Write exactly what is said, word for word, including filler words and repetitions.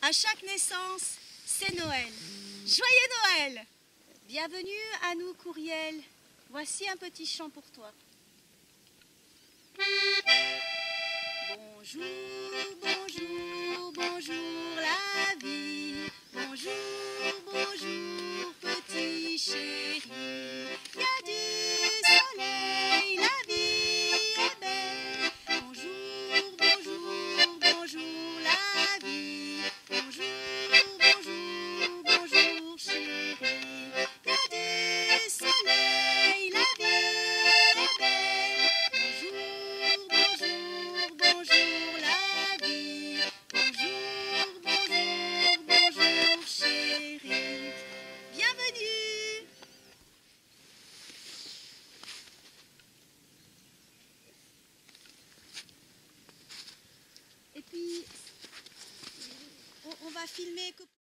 À chaque naissance, c'est Noël. Joyeux Noël! Bienvenue à nous, Courriel. Voici un petit chant pour toi. Bonjour, bonjour, bonjour la vie. Bonjour, bonjour, petit chéri. Il y a du soleil, la vie est belle. Bonjour, bonjour, bonjour la vie. Bonjour, bonjour, bonjour chéri. Il y a du soleil, la vie est belle. Bonjour, bonjour, bonjour la vie. Bonjour, bonjour, bonjour chéri. Bienvenue. Et puis, on, on va filmer que...